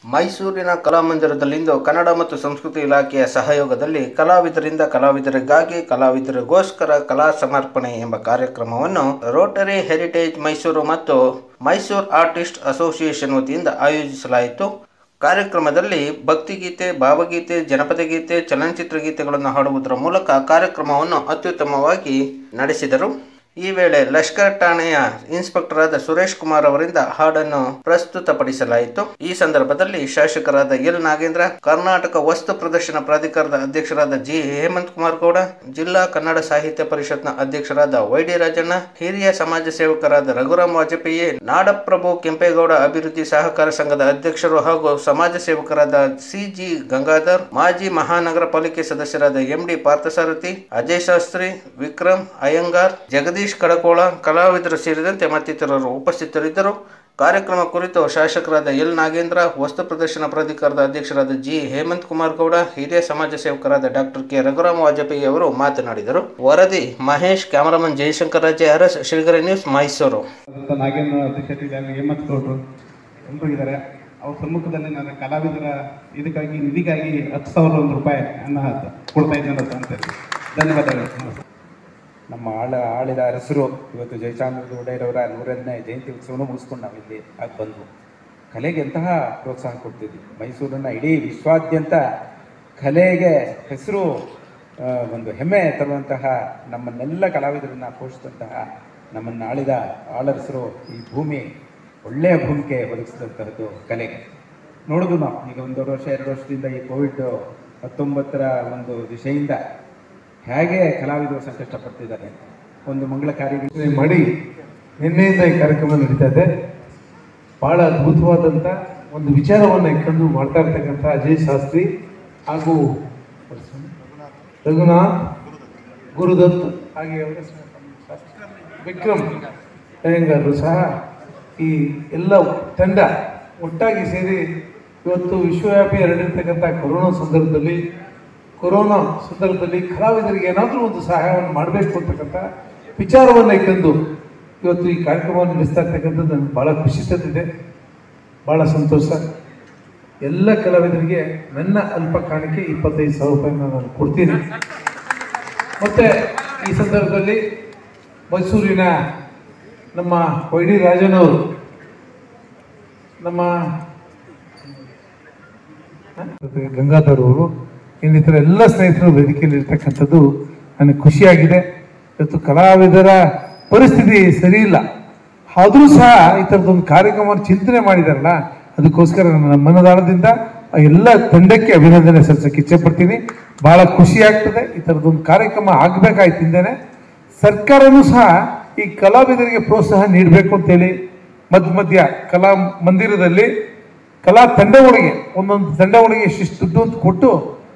ಮೈಸೂರಿನ ಕಲಾಮಂದಿರದಲ್ಲಿಂದು ಕನ್ನಡ ಮತ್ತು ಸಂಸ್ಕೃತಿ ಇಲಾಖೆಯ ಸಹಯೋಗದಲ್ಲಿ ಕಲಾವಿದರಿಂದ ಕಲಾವಿದರಿಗಾಗಿ ಕಲಾವಿದರಿಗೋಸ್ಕರ ಕಲಾ ಸಮರ್ಪಣೆ ಎಂಬ ಕಾರ್ಯಕ್ರಮವನ್ನು ರೋಟರಿ ಹೆರಿಟೇಜ್ ಮೈಸೂರು ಮತ್ತು ಮೈಸೂರು ಆರ್ಟಿಸ್ಟ್ ಅಸೋಸಿಯೇಷನ್ ವತಿಯಿಂದ ಆಯೋಜಿಸಲಾಯಿತು. ಕಾರ್ಯಕ್ರಮದಲ್ಲಿ ಭಕ್ತಿಗೀತೆ, ಭಾವಗೀತೆ, ಜನಪದ ಗೀತೆ, ಚಲನಚಿತ್ರ ಗೀತೆಗಳನ್ನು ಹಾಡುವುದರ ಮೂಲಕ ಕಾರ್ಯಕ್ರಮವನ್ನು ಅತ್ಯುತ್ತಮವಾಗಿ ನಡೆಸಿದರು. ಈ ವೇಳೆ ಲಷ್ಕರ್ ಠಾಣೆಯ ಇನ್ಸ್ಪೆಕ್ಟರ್ ಆದ ಸುರೇಶ್ ಕುಮಾರ್ ಅವರಿಂದ ಹಾಡನ್ನು ಪ್ರಸ್ತುತಪಡಿಸಲಾಯಿತು. ಈ ಸಂದರ್ಭದಲ್ಲಿ ಶಾಸಕರಾದ ಎಲ್ ನಾಗೇಂದ್ರ, ಕರ್ನಾಟಕ ವಸ್ತು ಪ್ರದರ್ಶನ ಪ್ರಾಧಿಕಾರದ ಅಧ್ಯಕ್ಷರಾದ ಜಿ ಹೇಮಂತ್ ಕುಮಾರ್ ಗೌಡ, ಜಿಲ್ಲಾ ಕನ್ನಡ ಸಾಹಿತ್ಯ ಪರಿಷತ್ನ ಅಧ್ಯಕ್ಷರಾದ ವೈಡಿ ರಾಜಣ್ಣ, ಹಿರಿಯ ಸಮಾಜ ಸೇವಕರಾದ ರಘುರಾಮ್ ವಾಜಪೇಯಿ, ನಾಡಪ್ರಭು ಕೆಂಪೇಗೌಡ ಅಭಿವೃದ್ಧಿ ಸಹಕಾರ ಸಂಘದ ಅಧ್ಯಕ್ಷರು ಹಾಗೂ ಸಮಾಜ ಸೇವಕರಾದ ಸಿ.ಜಿ. ಗಂಗಾಧರ್, ಮಾಜಿ ಮಹಾನಗರ ಪಾಲಿಕೆ ಸದಸ್ಯರಾದ ಎಂ.ಡಿ. ಪಾರ್ಥಸಾರಥಿ, ಅಜಯ್ ಶಾಸ್ತ್ರಿ, ವಿಕ್ರಮ್ ಅಯ್ಯಂಗಾರ್, ಜಗದೀಶ್ ಕಡಕೋಳ, ಕಲಾವಿದರು ಸೇರಿದಂತೆ ಮತ್ತಿತರರು ಉಪಸ್ಥಿತರಿದ್ದರು. ಕಾರ್ಯಕ್ರಮ ಕುರಿತು ಶಾಸಕರಾದ ಎಲ್ ನಾಗೇಂದ್ರ, ವಸ್ತು ಪ್ರದರ್ಶನ ಪ್ರಾಧಿಕಾರದ ಅಧ್ಯಕ್ಷರಾದ ಜಿ ಹೇಮಂತ್ ಕುಮಾರ್ ಗೌಡ, ಹಿರಿಯ ಸಮಾಜ ಸೇವಕರಾದ ಡಾಕ್ಟರ್ ಕೆ ರಘುರಾಮ್ ವಾಜಪೇಯಿ ಅವರು ಮಾತನಾಡಿದರು. ವರದಿ ಮಹೇಶ್, ಕ್ಯಾಮರಾಮನ್ ಜಯಶಂಕರ್ ರಾಜೆ, ಅರಸ್, ಶ್ರೀಗರಿ ನ್ಯೂಸ್, ಮೈಸೂರು. ನಾಗೇಂದ್ರ ಅಧ್ಯಕ್ಷತೆ ಹೇಮಂತ್ ಗೌಡರು ಎಲ್ಲರೂ ಇದ್ದಾರೆ. ಅವ್ರ ಸಮ್ಮುಖದಲ್ಲಿ ನಾನು ಕಲಾವಿದರ ಇದಕ್ಕಾಗಿ ನಿಧಿಗಾಗಿ 10,001 ರೂಪಾಯಿ ಅನ್ನ ಕೊಡ್ತಾ ಇದ್ದೇನೆ ಅಂತ ಧನ್ಯವಾದಗಳು. ನಮ್ಮ ಆಳಿದ ಅರಸರು ಇವತ್ತು ಜಯಚಾಮರಾಜ ಒಡೆಯರವರ 100ನೇ ಜಯಂತಿ ಉತ್ಸವನೂ ಮುಗಿಸ್ಕೊಂಡು ನಾವಿಲ್ಲಿ ಆಗಿ ಬಂದು ಕಲೆಗೆ ಎಂತಹ ಪ್ರೋತ್ಸಾಹ ಕೊಡ್ತಿದ್ವಿ. ಮೈಸೂರನ್ನು ಇಡೀ ವಿಶ್ವಾದ್ಯಂತ ಕಲೆಗೆ ಹೆಸರು ಒಂದು ಹೆಮ್ಮೆ ತರುವಂತಹ ನಮ್ಮನ್ನೆಲ್ಲ ಕಲಾವಿದರನ್ನು ಪೋಷಿಸಿದಂತಹ ನಮ್ಮನ್ನು ಆಳಿದ ಆಳರಸರು ಈ ಭೂಮಿ ಒಳ್ಳೆಯ ಭೂಮಿಕೆ ಒದಗಿಸಿದಂತಹದ್ದು ಕಲೆಗೆ. ನೋಡೋದು ನಾವು ಈಗ 1 ವರ್ಷ 2 ವರ್ಷದಿಂದ ಈ ಕೋವಿಡ್-19 ಒಂದು ದಿಶೆಯಿಂದ ಹೇಗೆ ಕಲಾವಿದರು ಸಂಕಷ್ಟ ಪಡ್ತಿದ್ದಾರೆ. ಒಂದು ಮಂಗಳ ಕಾರ್ಯ ಮಾಡಿ ನಿನ್ನೆಯಿಂದ ಈ ಕಾರ್ಯಕ್ರಮ ನಡೀತಾ ಇದೆ. ಭಾಳ ಅದ್ಭುತವಾದಂಥ ಒಂದು ವಿಚಾರವನ್ನು ಇಟ್ಕೊಂಡು ಮಾಡ್ತಾ ಇರ್ತಕ್ಕಂಥ ಅಜಯ್ ಶಾಸ್ತ್ರಿ ಹಾಗೂ ರಘುನಾಥ್, ಗುರುದತ್ ಹಾಗೆ ವಿಕ್ರಮ್ ಅಯ್ಯಂಗಾರರು ಸಹ ಈ ಎಲ್ಲ ತಂಡ ಒಟ್ಟಾಗಿ ಸೇರಿ ಇವತ್ತು ವಿಶ್ವವ್ಯಾಪಿ ಹರಡಿರ್ತಕ್ಕಂಥ ಕೊರೋನಾ ಸಂದರ್ಭದಲ್ಲಿ ಕಲಾವಿದರಿಗೆ ಏನಾದರೂ ಒಂದು ಸಹಾಯವನ್ನು ಮಾಡಬೇಕು ಅಂತಕ್ಕಂಥ ವಿಚಾರವನ್ನು ಇಟ್ಟಂದು ಇವತ್ತು ಈ ಕಾರ್ಯಕ್ರಮವನ್ನು ನಡೆಸ್ತಾ ಇರ್ತಕ್ಕಂಥದ್ದು ನನಗೆ ಭಾಳ ಖುಷಿ ತಂದಿದೆ, ಭಾಳ ಸಂತೋಷ. ಎಲ್ಲ ಕಲಾವಿದರಿಗೆ ನನ್ನ ಅಲ್ಪ ಕಾಣಿಕೆ 25,000 ರೂಪಾಯಿನ ನಾನು ಕೊಡ್ತೀನಿ. ಮತ್ತು ಈ ಸಂದರ್ಭದಲ್ಲಿ ಮೈಸೂರಿನ ನಮ್ಮ ವೈಡಿ ರಾಜನವರು, ನಮ್ಮ ಗಂಗಾಧರ್ ಅವರು, ಇನ್ನಿತರ ಎಲ್ಲ ಸ್ನೇಹಿತರು ವೇದಿಕೆಯಲ್ಲಿ ಇರ್ತಕ್ಕಂಥದ್ದು ನನಗೆ ಖುಷಿಯಾಗಿದೆ. ಇವತ್ತು ಕಲಾವಿದರ ಪರಿಸ್ಥಿತಿ ಸರಿ ಇಲ್ಲ, ಆದರೂ ಸಹ ಈ ಥರದೊಂದು ಕಾರ್ಯಕ್ರಮವನ್ನು ಚಿಂತನೆ ಮಾಡಿದಾರಲ್ಲ, ಅದಕ್ಕೋಸ್ಕರ ನನ್ನ ಮನದಾಳದಿಂದ ಎಲ್ಲ ತಂಡಕ್ಕೆ ಅಭಿನಂದನೆ ಸಲ್ಲಿಸಕ್ಕೆ ಇಚ್ಛೆ ಪಡ್ತೀನಿ. ಭಾಳ ಖುಷಿ ಆಗ್ತದೆ. ಈ ಥರದೊಂದು ಕಾರ್ಯಕ್ರಮ ಆಗಬೇಕಾಯ್ತಿದ್ದೇನೆ. ಸರ್ಕಾರನೂ ಸಹ ಈ ಕಲಾವಿದರಿಗೆ ಪ್ರೋತ್ಸಾಹ ನೀಡಬೇಕು ಅಂತೇಳಿ ಮಧ್ಯ ಕಲಾ ಮಂದಿರದಲ್ಲಿ ಕಲಾ ತಂಡಗಳಿಗೆ ಒಂದೊಂದು ತಂಡಗಳಿಗೆ ಇಷ್ಟಿಷ್ಟು ದುಡ್ಡು ಅಂತ ಕೊಟ್ಟು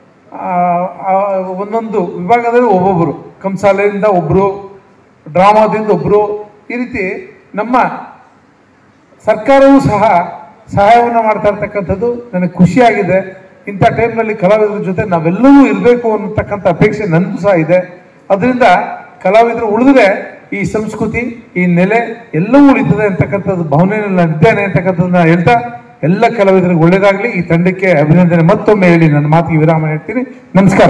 ಒಂದೊಂದು ವಿಭಾಗದಲ್ಲಿ ಒಬ್ಬೊಬ್ಬರು, ಕಂಸಾಲೆಯಿಂದ ಒಬ್ಬರು, ಡ್ರಾಮಾದಿಂದ ಒಬ್ಬರು, ಈ ರೀತಿ ನಮ್ಮ ಸರ್ಕಾರವೂ ಸಹ ಸಹಾಯವನ್ನು ಮಾಡ್ತಾ ಇರ್ತಕ್ಕಂಥದ್ದು ನನಗೆ ಖುಷಿಯಾಗಿದೆ. ಇಂಥ ಟೈಮ್ನಲ್ಲಿ ಕಲಾವಿದರ ಜೊತೆ ನಾವೆಲ್ಲವೂ ಇರಬೇಕು ಅನ್ನತಕ್ಕಂಥ ಅಪೇಕ್ಷೆ ನನ್ನದು ಸಹ ಇದೆ. ಅದರಿಂದ ಕಲಾವಿದರು ಉಳಿದ್ರೆ ಈ ಸಂಸ್ಕೃತಿ, ಈ ನೆಲೆ ಎಲ್ಲವೂ ಉಳಿತದೆ ಅಂತಕ್ಕಂಥದ್ದು ಭಾವನೆಯಲ್ಲಿ ನಾನಿದ್ದೇನೆ ಅಂತಕ್ಕಂಥದ್ದನ್ನ ಹೇಳ್ತಾ ಎಲ್ಲ ಕಲಾವಿದರಿಗೆ ಒಳ್ಳೆಯದಾಗಲಿ. ಈ ತಂಡಕ್ಕೆ ಅಭಿನಂದನೆ ಮತ್ತೊಮ್ಮೆ ಹೇಳಿ ನನ್ನ ಮಾತಿಗೆ ವಿರಾಮ ಹೇಳ್ತೀನಿ. ನಮಸ್ಕಾರ.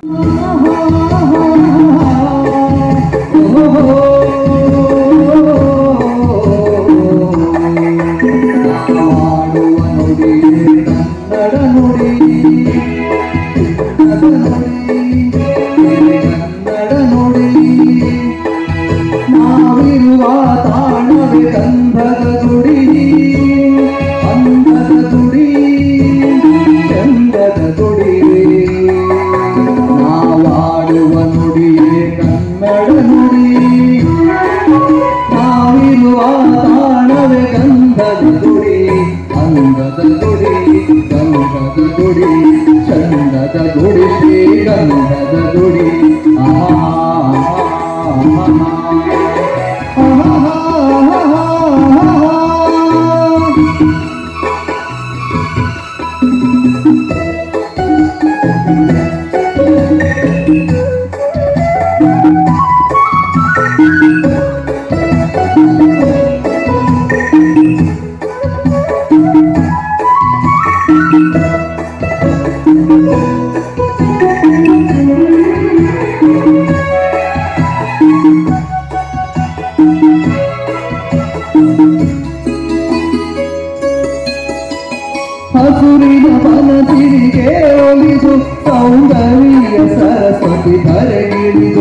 ಚಂದದ ಗುಡಿ ಶ್ರೀಗಂಧದ ಗುಡಿ ಹಿಡಿದು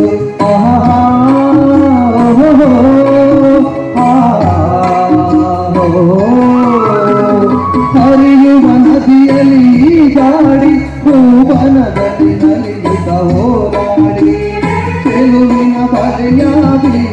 ಹರಿಯುವ ನದಿಯಲ್ಲಿ ಈಜಾಡಿ ಭೂವನದಲ್ಲಿ ನಲಿಯುತ್ತ ಹೋರಾಡಿ ಚೆಲುವಿನ ಬಲೆಯ ಬೀಸಿ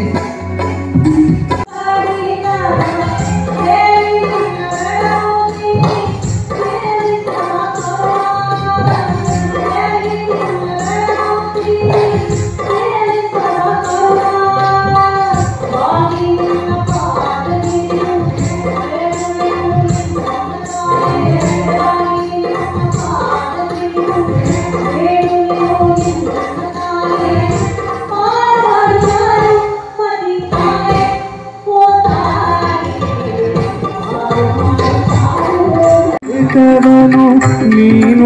ನೀನು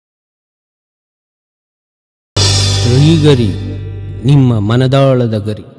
ಶ್ರೀಗರಿ ನಿಮ್ಮ ಮನದಾಳದ ಗರಿ.